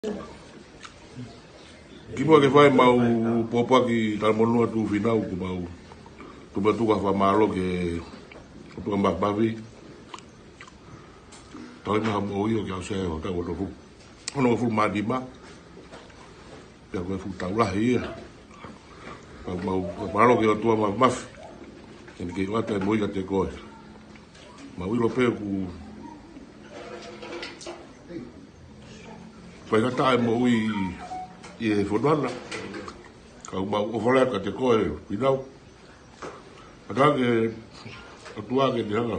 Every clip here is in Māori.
Kimo ke fai mau popa ki talmonua tu finau ku mau tu batu ka fa malo ke tu mbak babi tau na mo yo ke ase o ta wo fu ono fu madima ya ko fu ta la ia mau malo ke tu ma maf en ke wata mo ya te ko ma wi lo pe ku pa ta mo wi e fodona ka uma o vola ka te koe pinau ata ke atua ke dira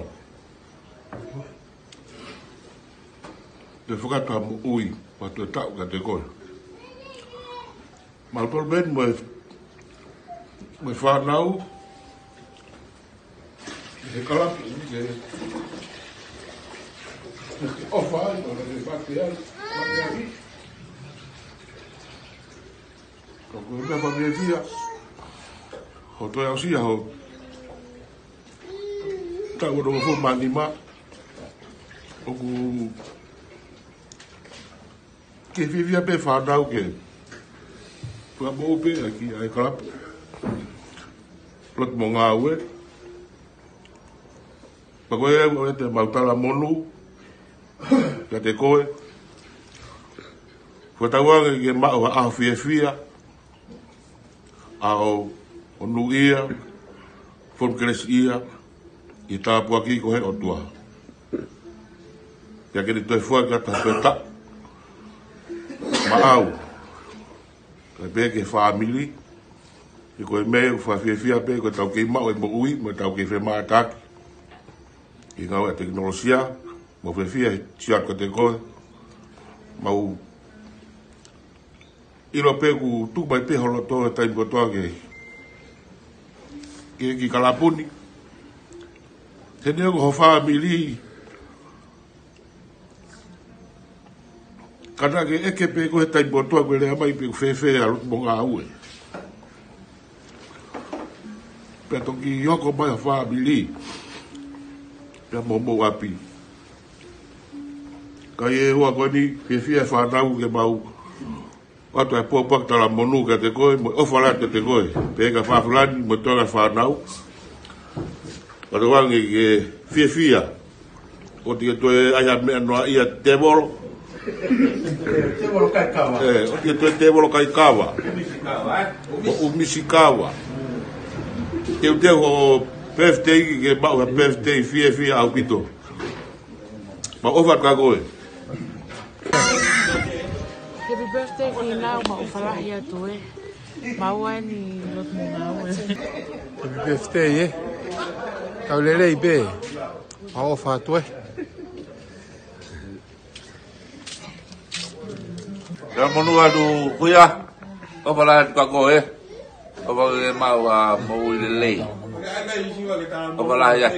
te fokata mo ui pa te tau ka te koe mal por ben me fa nau e kala ke o fa no le fa te ai Ko me fa me via. Ho to ya sia ho. Ta wo do fo manima. O ku ke vivia pe fa da o ke. Fu abo pe aqui ai kala. Plot mo nga we. Pa ko e te mauta la monu. Ya te koe. Fu ta wa ke ma o a fia. Ao onu ia fon kres ia i tapu aki ko he o tua ya ke to fua ka ta peta ma au ka be ke family i ko me fa fia pe ko tau ke ma o mo ui mo tau ke fe ma ta i nga wa teknologia mo fe fia tia ko te ko mau ilo pe ku tu mai pe holo to tai ko to ke ki kalapuni tene ko family kada ke eke pe ko tai ko to ko le mai pe fe a mo nga ue pe to ki yo ko mai family pe mo api ka ye wa ko ni fe fa na u ke mau Wato e popa ta la monu ka te koe, o fala te koe. Pe ka fa fulani mo tola fa nau. Wato wangi ke fia. O te to ai a me no ia te bolo. Te bolo kai kawa. O te bolo kai kawa. O misikawa. Te o birthday ke ba o birthday fia au pito. Ma o fa ka koe. Happy birthday ki lau ma o falahi atu e. Maua ni lot mo ngau e. Happy birthday Kau lelei be. Ma o fa atu e. Ya monu adu kuya. O falahi ka ko e. O falahi mau a mo lelei. O falahi ya.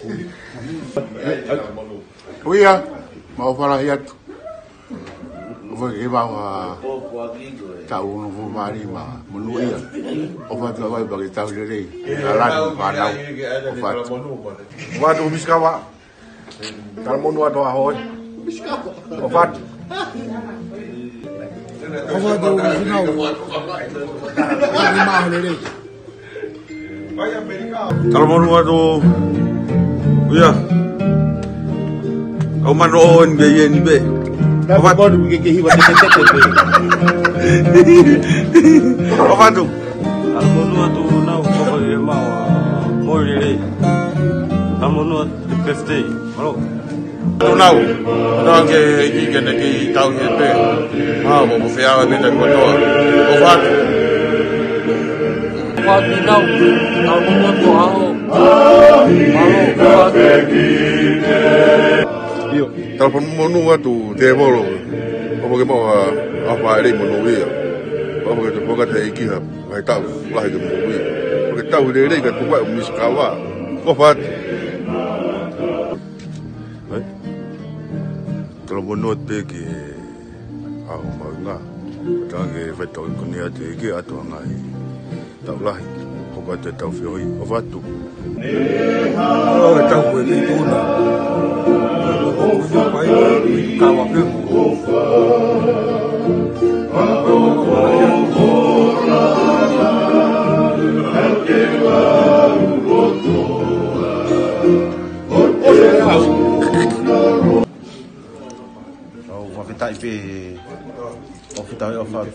Kuya. Ma o falahi atu. O ke ba tau no fu mari ma monu ia o fa tu vai ba ke tau lelei ala fa na o fa wa do miskawa tal monu ado a hoi o fa o fa do final ma lelei Tal monu ado ya o mano en ge ni be o fa do ke hiwa te o fa do Al monu atu na o ko e ma mo lelei. Al monu atu birthday. Alo. Nau, nau ke ki tau ke pe. Mo fe ala me ko to. O fa Wa ni nau. Al monu atu a ho. Io, tal monu atu te bolo. O ke mo a fa ere mo no ia. O ke te poka te iki ha, mai tau la ke mo ia. O ke tau ere ka tu wa miskawa. O fa Tal monu te ke a o ma nga. Ta ke fa to ko ni ate ke atu nga i. Tau la ko ka te tau fe oi. O fa tu. o tau ko te tuna o pai ka wa pe o fita o fa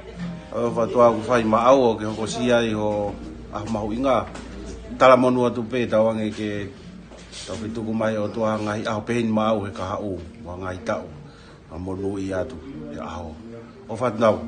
o fa to aku fai ma au ke ko sia i ho a mahu inga tala monu atu pe tawange ke tau fitu ku mai o to ngai a pe ma au ka au wa ngai tau a monu i atu e ao o fa nau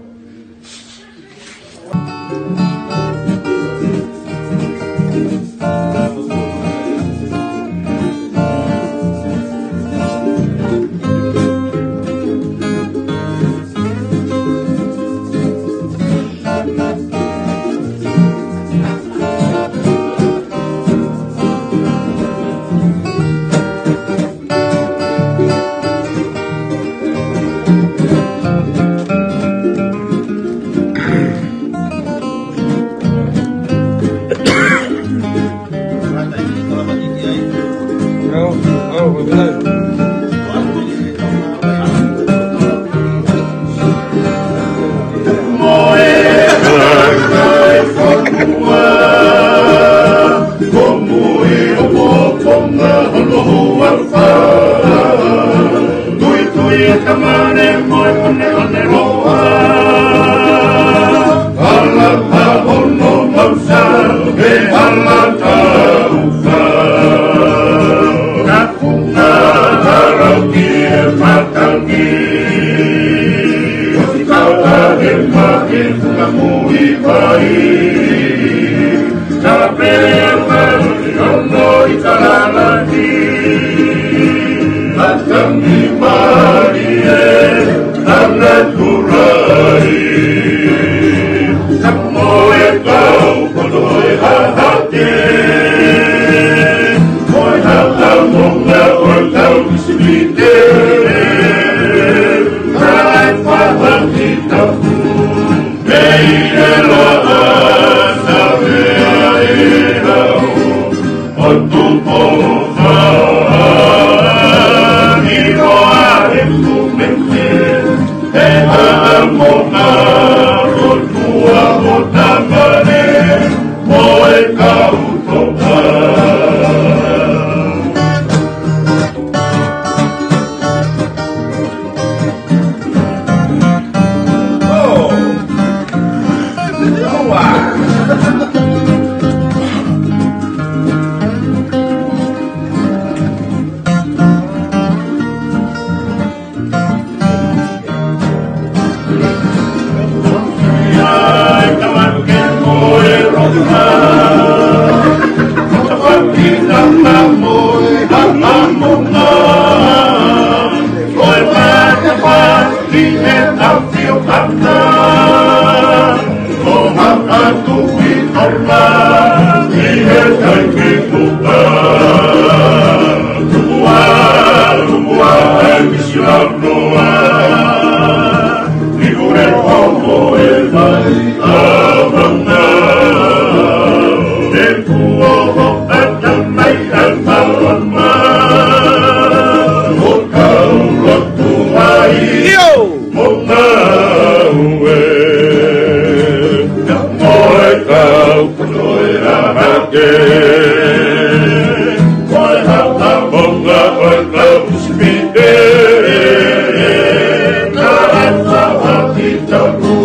Don't